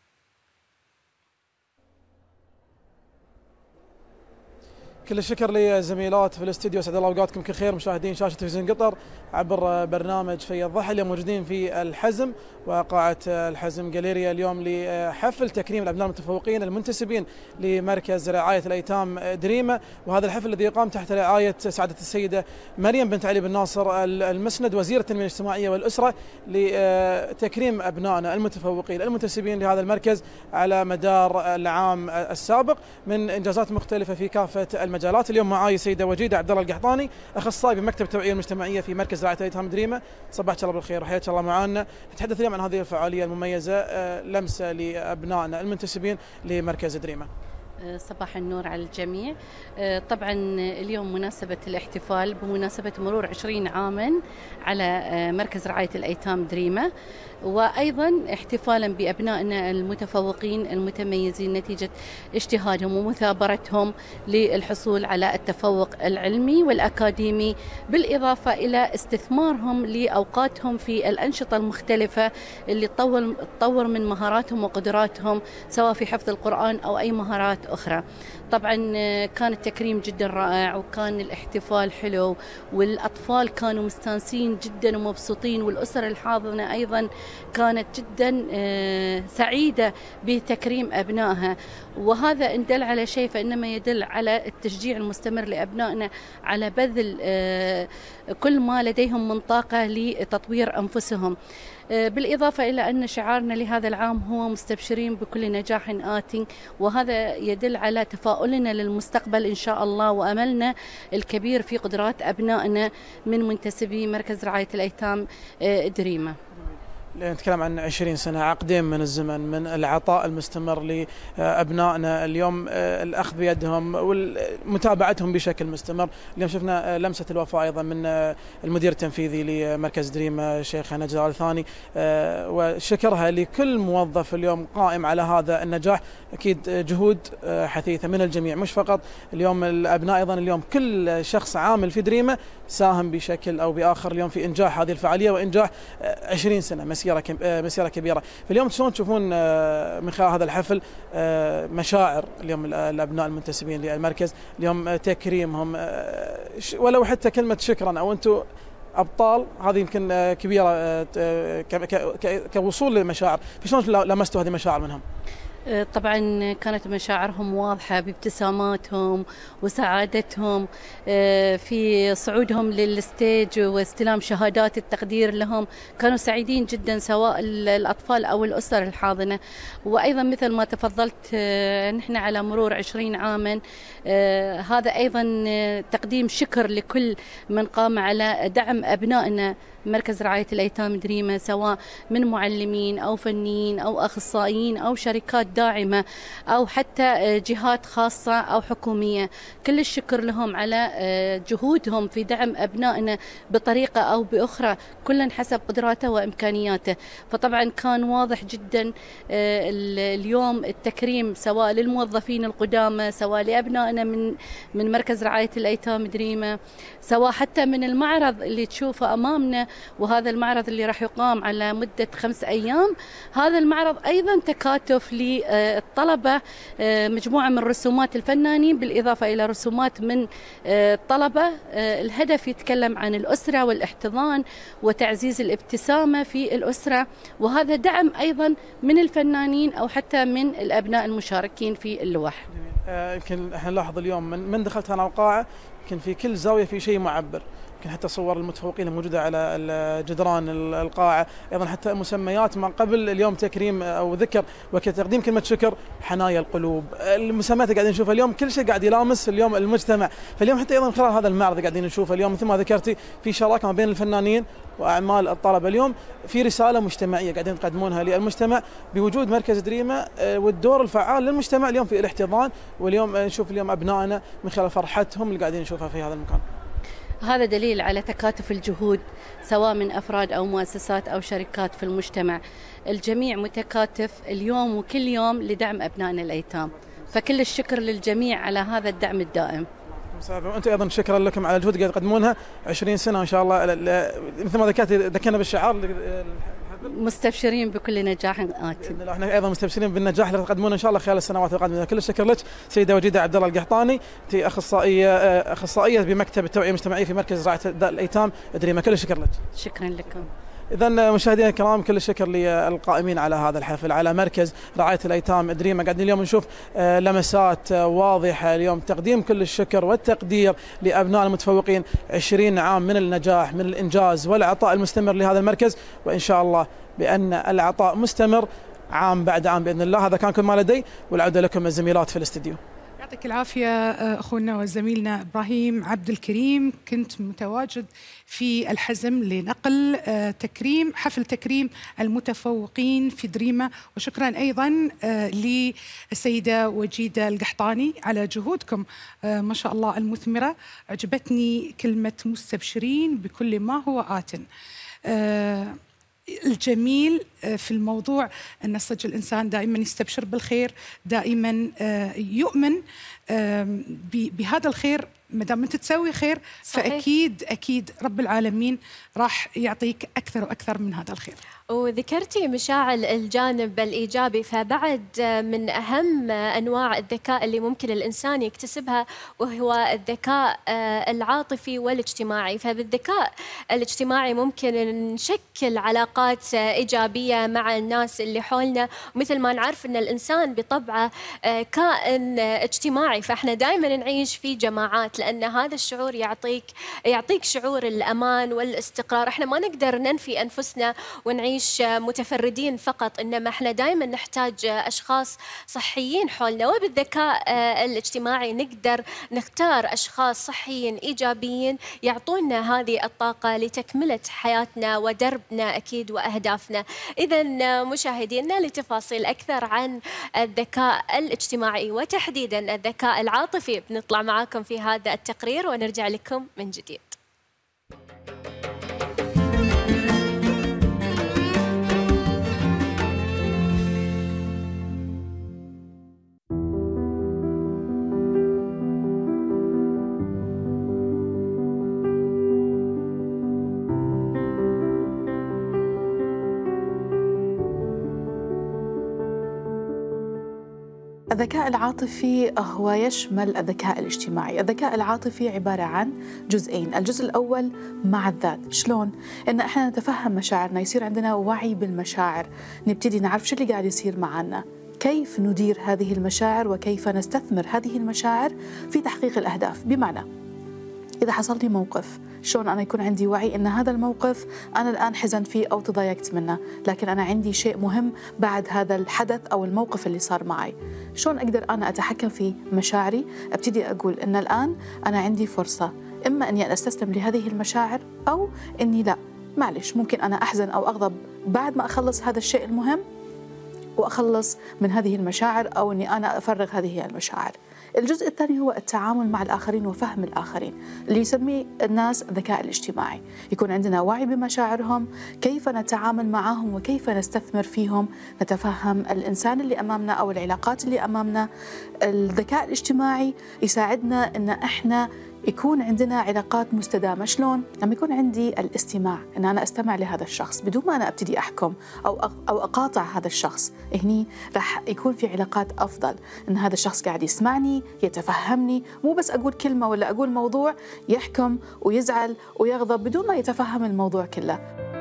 كل الشكر لزميلات في الاستديو، سعد الله اوقاتكم كل خير. مشاهدين شاشه تلفزيون قطر عبر برنامج في الضحى، اليوم موجودين في الحزم وقاعه الحزم جاليريا اليوم لحفل تكريم الابناء المتفوقين المنتسبين لمركز رعايه الايتام دريمه، وهذا الحفل الذي يقام تحت رعايه سعاده السيده مريم بنت علي بن ناصر المسند وزيره التنميه الاجتماعيه والاسره لتكريم ابنائنا المتفوقين المنتسبين لهذا المركز على مدار العام السابق من انجازات مختلفه في كافه المجالات. اليوم معاي سيده وجيده عبد الله القحطاني، اخصائي بمكتب التوعيه المجتمعيه في مركز رعايه الايتام دريمه. صباحك الله بالخير وحياك الله معنا. نتحدث اليوم عن هذه الفعاليه المميزه، لمسه لابنائنا المنتسبين لمركز دريمه. صباح النور على الجميع. طبعا اليوم مناسبة الاحتفال بمناسبة مرور 20 عاما على مركز رعاية الأيتام دريمة، وأيضا احتفالا بأبنائنا المتفوقين المتميزين نتيجة اجتهادهم ومثابرتهم للحصول على التفوق العلمي والأكاديمي، بالإضافة إلى استثمارهم لأوقاتهم في الأنشطة المختلفة اللي تطور من مهاراتهم وقدراتهم، سواء في حفظ القرآن أو أي مهارات أخرى. طبعا كان التكريم جدا رائع، وكان الاحتفال حلو، والأطفال كانوا مستانسين جدا ومبسوطين، والأسر الحاضنة أيضا كانت جدا سعيدة بتكريم أبنائها. وهذا إن دل على شيء فإنما يدل على التشجيع المستمر لأبنائنا على بذل كل ما لديهم من طاقة لتطوير أنفسهم. بالإضافة إلى أن شعارنا لهذا العام هو مستبشرين بكل نجاح آت، وهذا يدل على تفاؤلنا للمستقبل إن شاء الله، وأملنا الكبير في قدرات أبنائنا من منتسبي مركز رعاية الأيتام دريمة. نتكلم عن 20 سنة، عقدين من الزمن من العطاء المستمر لأبنائنا، اليوم الأخذ بيدهم ومتابعتهم بشكل مستمر. اليوم شفنا لمسة الوفاء أيضا من المدير التنفيذي لمركز دريمة الشيخ نجار الثاني، وشكرها لكل موظف اليوم قائم على هذا النجاح. أكيد جهود حثيثة من الجميع، مش فقط اليوم الأبناء، أيضا اليوم كل شخص عامل في دريمة ساهم بشكل أو بآخر اليوم في إنجاح هذه الفعالية وإنجاح 20 سنة مسيرة كبيرة. فاليوم شلون تشوفون من خلال هذا الحفل مشاعر اليوم الأبناء المنتسبين للمركز، اليوم تكريمهم ولو حتى كلمة شكرا أو أنتم أبطال، هذه يمكن كبيرة كوصول للمشاعر. فشلون لمستوا هذه المشاعر منهم؟ طبعا كانت مشاعرهم واضحة بابتساماتهم وسعادتهم في صعودهم للستيج واستلام شهادات التقدير لهم. كانوا سعيدين جدا سواء الأطفال أو الأسر الحاضنة. وأيضا مثل ما تفضلت نحن على مرور 20 عاما هذا أيضا تقديم شكر لكل من قام على دعم أبنائنا مركز رعاية الأيتام دريمة، سواء من معلمين أو فنيين أو أخصائيين أو شركات داعمة أو حتى جهات خاصة أو حكومية. كل الشكر لهم على جهودهم في دعم أبنائنا بطريقة أو بأخرى، كلا حسب قدراته وإمكانياته. فطبعا كان واضح جدا اليوم التكريم سواء للموظفين القدامى، سواء لأبنائنا من مركز رعاية الأيتام دريمة، سواء حتى من المعرض اللي تشوفه أمامنا، وهذا المعرض اللي راح يقام على مدة 5 أيام. هذا المعرض أيضا تكاتف للطلبة، مجموعة من رسومات الفنانين بالإضافة إلى رسومات من الطلبة. الهدف يتكلم عن الأسرة والاحتضان وتعزيز الابتسامة في الأسرة، وهذا دعم أيضا من الفنانين أو حتى من الأبناء المشاركين في اللوح. يمكن احنا نلاحظ اليوم من دخلت أنا القاعة يمكن في كل زاوية في شيء معبر، يمكن حتى صور المتفوقين الموجودة على جدران القاعة، أيضا حتى مسميات ما قبل اليوم تكريم أو ذكر وكتقديم كلمة شكر، حنايا القلوب، المسميات اللي قاعدين نشوفها اليوم كل شيء قاعد يلامس اليوم المجتمع. فاليوم حتى أيضا خلال هذا المعرض قاعدين نشوف اليوم مثل ما ذكرتي في شراكة ما بين الفنانين وأعمال الطلبة. اليوم في رسالة مجتمعية قاعدين تقدمونها للمجتمع بوجود مركز دريمة والدور الفعال للمجتمع اليوم في الاحتضان. واليوم نشوف اليوم أبنائنا من خلال فرحتهم اللي قاعدين نشوفها في هذا المكان. هذا دليل على تكاتف الجهود سواء من أفراد أو مؤسسات أو شركات في المجتمع. الجميع متكاتف اليوم وكل يوم لدعم أبنائنا الأيتام، فكل الشكر للجميع على هذا الدعم الدائم. وانتم ايضا شكرا لكم على الجهود قاعد تقدمونها 20 سنه ان شاء الله. مثل ما ذكرنا بالشعار مستبشرين بكل نجاح آت. احنا ايضا مستبشرين بالنجاح اللي تقدمونه ان شاء الله خلال السنوات القادمه. كل الشكر لك سيده وجيده عبد الله القحطاني، انت اخصائيه بمكتب التوعيه المجتمعيه في مركز رعايه الايتام دريمه. كل الشكر لك. شكرا لكم. إذن مشاهدينا الكرام كل الشكر للقائمين على هذا الحفل على مركز رعاية الأيتام دريمة. قاعدين اليوم نشوف لمسات واضحة اليوم، تقديم كل الشكر والتقدير لأبناء المتفوقين. 20 عام من النجاح من الإنجاز والعطاء المستمر لهذا المركز، وإن شاء الله بأن العطاء مستمر عام بعد عام بإذن الله. هذا كان كل ما لدي، والعودة لكم الزميلات في الاستديو. يعطيك العافية أخونا وزميلنا إبراهيم عبد الكريم، كنت متواجد في الحزم لنقل حفل تكريم المتفوقين في دريمة. وشكرا أيضا للسيدة وجيدة القحطاني على جهودكم ما شاء الله المثمرة. عجبتني كلمة مستبشرين بكل ما هو آت. الجميل في الموضوع أن صدق الإنسان دائما يستبشر بالخير، دائما يؤمن بهذا الخير. ما دام انت تسوي خير فاكيد اكيد رب العالمين راح يعطيك اكثر واكثر من هذا الخير. وذكرتي مشاعل الجانب الإيجابي، فبعد من أهم أنواع الذكاء اللي ممكن الإنسان يكتسبها وهو الذكاء العاطفي والاجتماعي. فبالذكاء الاجتماعي ممكن نشكل علاقات إيجابية مع الناس اللي حولنا، ومثل ما نعرف أن الإنسان بطبعه كائن اجتماعي، فإحنا دائما نعيش في جماعات، لأن هذا الشعور يعطيك شعور الأمان والاستقرار. إحنا ما نقدر ننفي أنفسنا ونعيش متفردين فقط، إنما إحنا دائما نحتاج أشخاص صحيين حولنا. وبالذكاء الاجتماعي نقدر نختار أشخاص صحيين إيجابيين يعطونا هذه الطاقة لتكملة حياتنا ودربنا أكيد وأهدافنا. إذا مشاهدينا، لتفاصيل أكثر عن الذكاء الاجتماعي وتحديدا الذكاء العاطفي بنطلع معاكم في هذا التقرير ونرجع لكم من جديد. الذكاء العاطفي هو يشمل الذكاء الاجتماعي. الذكاء العاطفي عبارة عن جزئين. الجزء الأول مع الذات. شلون؟ إن إحنا نتفهم مشاعرنا، يصير عندنا وعي بالمشاعر، نبتدي نعرف شو اللي قاعد يصير معنا، كيف ندير هذه المشاعر وكيف نستثمر هذه المشاعر في تحقيق الأهداف. بمعنى إذا حصل لي موقف، شلون أنا يكون عندي وعي أن هذا الموقف أنا الآن حزنت فيه أو تضايقت منه، لكن أنا عندي شيء مهم بعد هذا الحدث أو الموقف اللي صار معي. شلون أقدر أنا أتحكم في مشاعري؟ أبتدي أقول أن الآن أنا عندي فرصة، إما أني أنا أستسلم لهذه المشاعر أو أني لا، معلش ممكن أنا أحزن أو أغضب بعد ما أخلص هذا الشيء المهم وأخلص من هذه المشاعر، أو أني أنا أفرغ هذه المشاعر. الجزء الثاني هو التعامل مع الآخرين وفهم الآخرين، اللي يسميه الناس الذكاء الاجتماعي. يكون عندنا وعي بمشاعرهم، كيف نتعامل معهم وكيف نستثمر فيهم، نتفهم الإنسان اللي أمامنا أو العلاقات اللي أمامنا. الذكاء الاجتماعي يساعدنا أن إحنا يكون عندنا علاقات مستدامة. شلون؟ لما يكون عندي الاستماع، أن أنا أستمع لهذا الشخص بدون ما أنا أبتدي أحكم أو أقاطع هذا الشخص. هني راح يكون في علاقات أفضل، أن هذا الشخص قاعد يسمعني، يتفهمني، مو بس أقول كلمة ولا أقول موضوع يحكم ويزعل ويغضب بدون ما يتفهم الموضوع كله.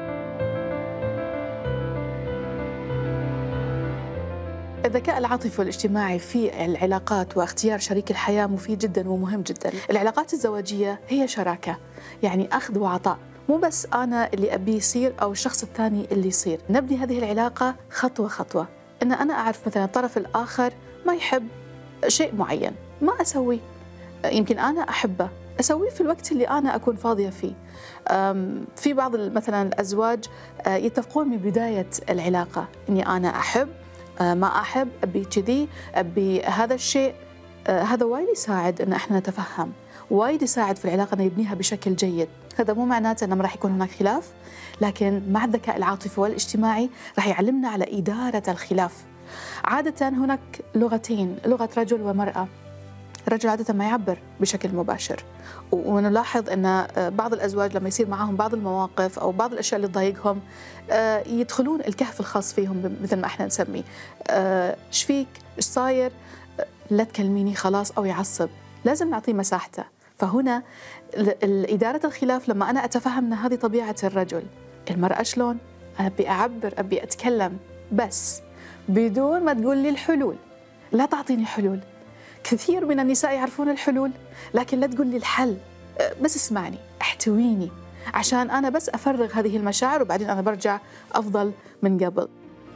الذكاء العاطفي والاجتماعي في العلاقات واختيار شريك الحياة مفيد جدا ومهم جدا. العلاقات الزواجية هي شراكة، يعني أخذ وعطاء، مو بس أنا اللي أبي يصير أو الشخص الثاني اللي يصير. نبني هذه العلاقة خطوة خطوة. إن أنا أعرف مثلا الطرف الآخر ما يحب شيء معين، ما أسويه. يمكن أنا أحبه، أسويه في الوقت اللي أنا أكون فاضية فيه. في بعض مثلا الأزواج يتفقون من بداية العلاقة إني أنا أحب، ما أحب، أبي كذي، أبي هذا الشيء. هذا وايد يساعد أن احنا نتفهم، وايد يساعد في العلاقة أن يبنيها بشكل جيد. هذا مو معناته أنه ما راح يكون هناك خلاف، لكن مع الذكاء العاطفي والاجتماعي راح يعلمنا على إدارة الخلاف. عادة هناك لغتين، لغة رجل ومرأة. الرجل عادة ما يعبر بشكل مباشر، ونلاحظ أن بعض الأزواج لما يصير معهم بعض المواقف أو بعض الأشياء اللي تضايقهم يدخلون الكهف الخاص فيهم مثل ما احنا نسميه. ايش فيك؟ ايش صاير؟ لا تكلميني خلاص، أو يعصب. لازم نعطيه مساحته. فهنا إدارة الخلاف لما أنا أتفهم أن هذه طبيعة الرجل. المرأة شلون؟ أبي أعبر، أبي أتكلم، بس بدون ما تقول لي الحلول. لا تعطيني حلول. كثير من النساء يعرفون الحلول، لكن لا تقول لي الحل، بس اسمعني، احتويني، عشان أنا بس أفرغ هذه المشاعر وبعدين أنا برجع أفضل من قبل.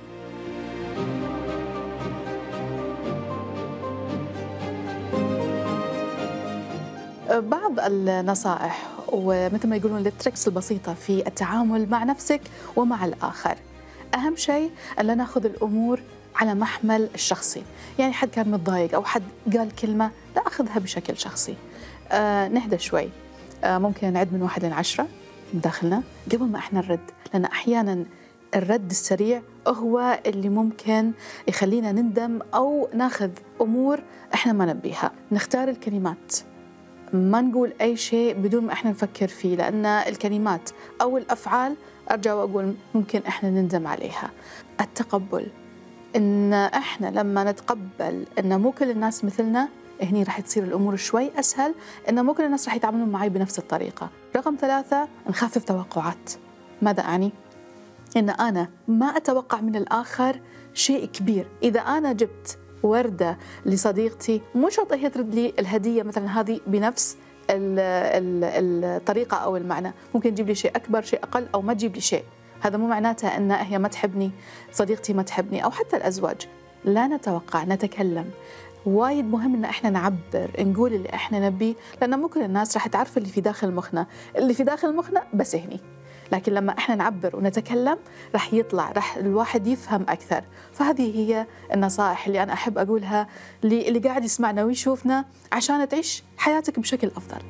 بعض النصائح ومثل ما يقولون التريكس البسيطة في التعامل مع نفسك ومع الآخر. أهم شيء أن لا نأخذ الأمور على محمل الشخصي. يعني حد كان متضايق أو حد قال كلمة، لا أخذها بشكل شخصي. نهدى شوي. ممكن نعد من 1 ل 10 داخلنا قبل ما احنا نرد، لأن أحيانا الرد السريع هو اللي ممكن يخلينا نندم أو ناخذ أمور إحنا ما نبيها. نختار الكلمات، ما نقول أي شيء بدون ما إحنا نفكر فيه، لأن الكلمات أو الأفعال أرجع وأقول ممكن إحنا نندم عليها. التقبل، إن إحنا لما نتقبل إن مو كل الناس مثلنا، هني راح تصير الأمور شوي أسهل، إن مو كل الناس راح يتعاملون معي بنفس الطريقة. رقم 3، نخفف توقعات. ماذا أعني؟ إن أنا ما أتوقع من الآخر شيء كبير. إذا أنا جبت وردة لصديقتي، مو شرط هي ترد لي الهدية مثلا هذه بنفس الطريقة أو المعنى، ممكن تجيب لي شيء أكبر، شيء أقل، أو ما تجيب لي شيء. هذا مو معناته أن هي ما تحبني، صديقتي ما تحبني، أو حتى الأزواج. لا نتوقع، نتكلم. وايد مهم إن إحنا نعبر، نقول اللي إحنا نبيه، لأن مو كل الناس راح تعرف اللي في داخل مخنا. اللي في داخل مخنا بس هني، لكن لما إحنا نعبر ونتكلم راح يطلع، راح الواحد يفهم أكثر. فهذه هي النصائح اللي أنا أحب أقولها اللي قاعد يسمعنا ويشوفنا، عشان تعيش حياتك بشكل أفضل.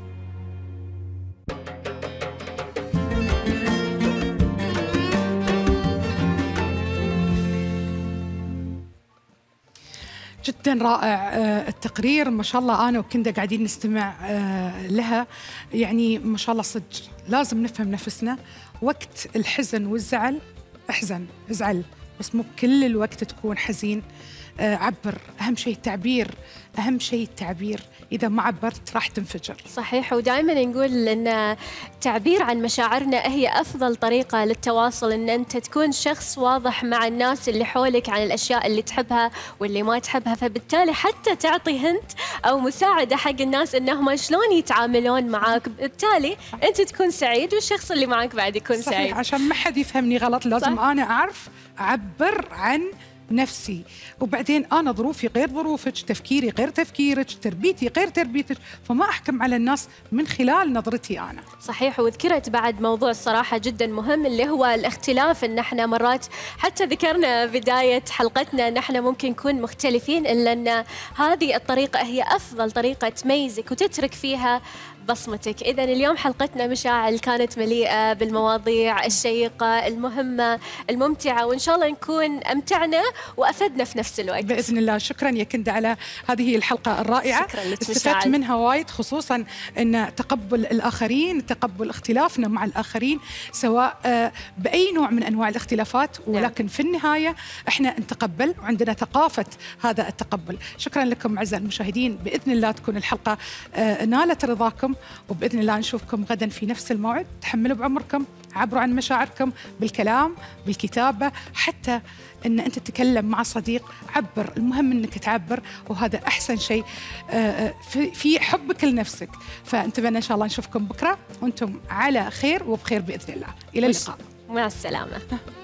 جدا رائع التقرير، ما شاء الله. أنا وكندا قاعدين نستمع لها، يعني ما شاء الله صدق لازم نفهم نفسنا. وقت الحزن والزعل احزن، ازعل، بس مو كل الوقت تكون حزين. عبر، أهم شيء التعبير، أهم شيء التعبير. إذا ما عبرت راح تنفجر. صحيح، ودائما نقول أن التعبير عن مشاعرنا هي أفضل طريقة للتواصل، أن أنت تكون شخص واضح مع الناس اللي حولك عن الأشياء اللي تحبها واللي ما تحبها، فبالتالي حتى تعطي هنت أو مساعدة حق الناس أنهم شلون يتعاملون معاك، بالتالي أنت تكون سعيد والشخص اللي معك بعد يكون صحيح. سعيد. عشان ما حد يفهمني غلط، لازم صح. أنا أعرف أعبر عن نفسي، وبعدين أنا ظروفي غير ظروفك، تفكيري غير تفكيرك، تربيتي غير تربيتك، فما أحكم على الناس من خلال نظرتي أنا. صحيح، وذكرت بعد موضوع الصراحة جدا مهم اللي هو الاختلاف، إن احنا مرات حتى ذكرنا بداية حلقتنا إن احنا ممكن نكون مختلفين، إلا أن هذه الطريقة هي أفضل طريقة تميزك وتترك فيها بصمتك. إذن اليوم حلقتنا مشاعل كانت مليئة بالمواضيع الشيقة المهمة الممتعة، وإن شاء الله نكون أمتعنا وأفدنا في نفس الوقت بإذن الله. شكرا يا كندا على هذه الحلقة الرائعة، استفدت منها وايد، خصوصا أن تقبل الآخرين، تقبل اختلافنا مع الآخرين سواء بأي نوع من أنواع الاختلافات، ولكن في النهاية احنا نتقبل وعندنا ثقافة هذا التقبل. شكرا لكم أعزائي المشاهدين، بإذن الله تكون الحلقة نالت رضاكم، وبإذن الله نشوفكم غدا في نفس الموعد. تحملوا بعمركم، عبروا عن مشاعركم بالكلام، بالكتابة، حتى أن أنت تتكلم مع صديق، عبر. المهم أنك تعبر، وهذا أحسن شيء في حبك لنفسك. فنتمنى إن شاء الله نشوفكم بكرة وأنتم على خير وبخير بإذن الله. إلى اللقاء، مع السلامة.